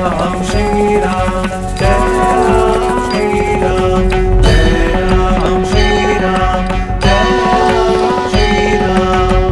राम श्री राम जय राम श्री राम जय राम श्री राम जय राम श्री राम।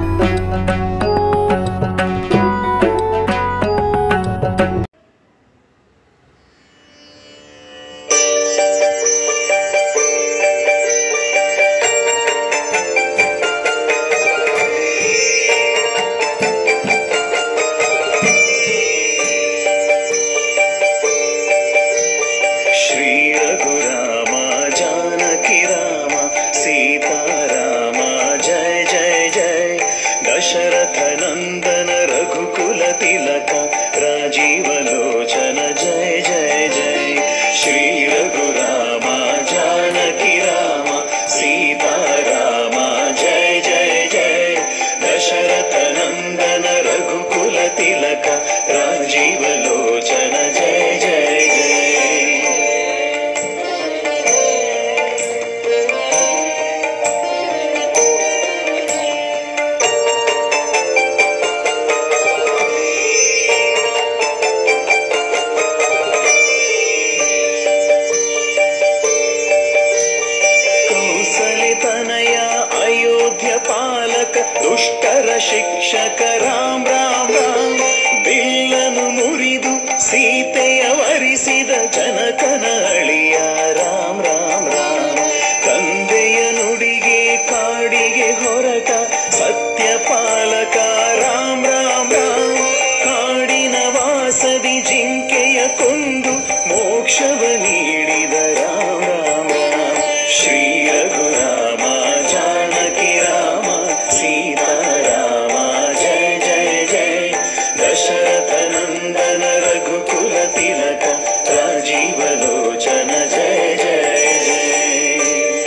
दुष्टर शिक्षक राम राम राम बिल्लनु मुरिदु सीತೆಯ ವರಿಸಿದ ಜನಕನ ಅಳಿಯ ರಾಮ್ ರಾಮ್ ರಾಮ್ ತಂದೆಯ ನುಡಿಗೆ ಕಾಡಿಗೆ ಹೊರಟ ಸತ್ಯಪಾಲಕ ರಾಮ್ ರಾಮ್ ರಾಮ್ ಕಾಡಿನ ವಾಸದಿ ಜಿಂಕೆಯ ಕೊಂದು ಮೋಕ್ಷವ ನೀಡಿದ ರಾಮ್ ರಾಮ್ ರಾಮ್ ಶ್ರೀ ರಘುರಾಮ ಜಾನಕಿ ರಾಮ सीताराम जय जय जय दशरथ नंदन रघुकुल तिलक राजीव लोचन जय जय जय।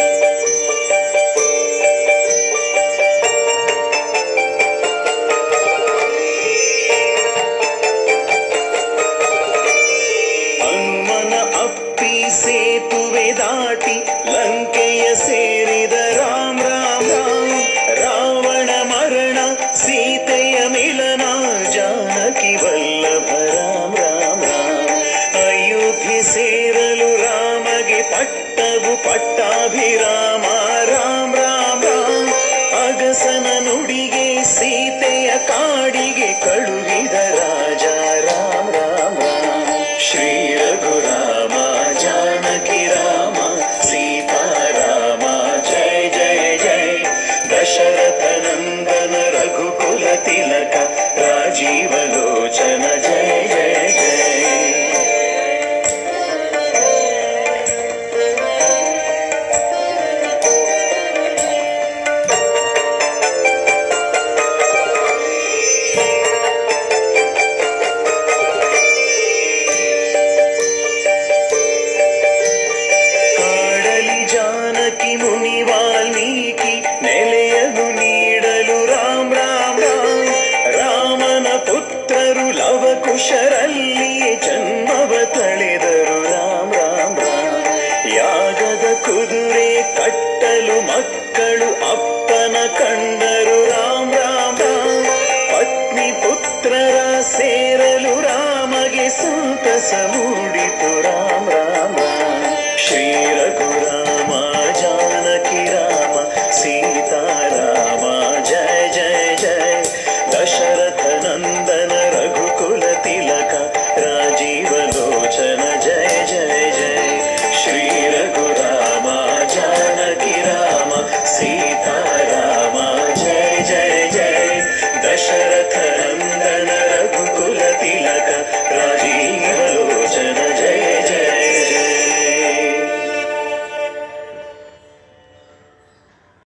हनुमन अप्पी सेतुवे दाटी लंकेय ಸೇರಿದ ರಾಮ್ ರಾಮ್ ರಾಮ್ ರಾವಣ ಮರಣ ಸೀತೆಯ ಮಿಲನ ಜಾನಕಿ ವಲ್ಲಭ ರಾಮ್ ರಾಮ್ ರಾಮ್ ಅಯೋಧ್ಯೆ ಸೇರಲು ರಾಮಗೆ ಪಟ್ಟವು ಪಟ್ಟಾಭಿರಾಮ ರಾಮ್ ರಾಮ್ ರಾಮ್ ಅಗಸನ ನುಡಿಗೆ ಸೀತೆಯ ಕಾಡಿಗೆ ಕಳುಹಿದ ರಾಜ ರಾಮ್ ರಾಮ್ ರಾಮ್ ಶ್ರೀ ರಘುರಾಮ ಜಾನಕಿ ರಾಮ सीताराम जय जय जय दशरथ नंदन रघुकुल तिलक राजीव लोचन जय जय जय। ಜಾನಕಿ ಮುನಿ ವಾಲ್ಮೀಕಿ ನೆಲೆಯನ್ನು ನೀಡಲು ರಾಮ್ ರಾಮ್ ರಾಮ್ ರಾಮನ ಪುತ್ರರು ಲವಕುಶರಲ್ಲಿಯೇ ಜನ್ಮವ ತಳೆದರು ರಾಮ್ ರಾಮ್ ರಾಮ್ ಯಾಗದ ಕುದುರೆ ಕಟ್ಟಲು ಮಕ್ಕಳು ಅಪ್ಪನ ಕಂಡರು ರಾಮ್ ರಾಮ್ ರಾಮ್ ಪತ್ನಿ ಪುತ್ರರ ಸೇರಲು ರಾಮಗೆ ಸಂತಸ ಮೂಡಿತು ರಾಮ್ ರಾಮ್